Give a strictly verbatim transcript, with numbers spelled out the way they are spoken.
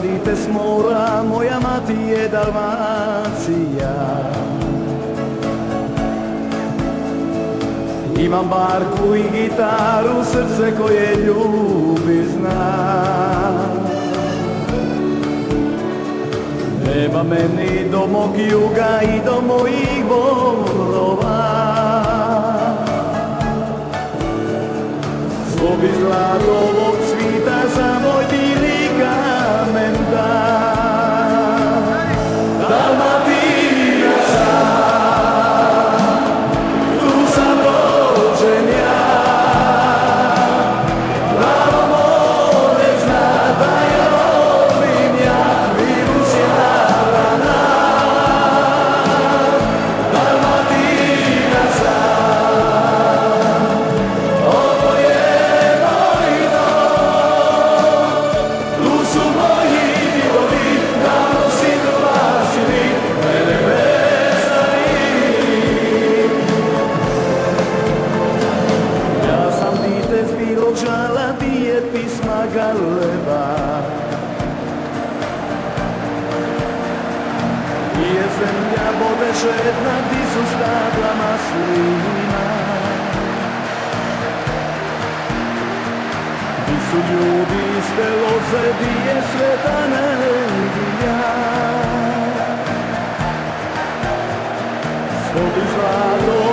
dite s mora, moja mati je Dalmacija. Imam barku i gitaru, srce koje ljubi zna. Nema meni do mog juga i do mojih borova. Zlobi zlatovog cvita za moj bili kamen da. Dalmatina sam, tu sam rođen ja. Pravo more zna da je volim ja, virus Jadrana. Dalmatina sam, ovo je moj dom. Tu su moji divovi, davno si dolazili, mene vezali. Ja sam dite s Bilog Žala, bije pisma galeba. Je zemlja vode žedna, di su stabla maslina. Di su ljudi iste loze, di je sveta energija. Zlobi zlato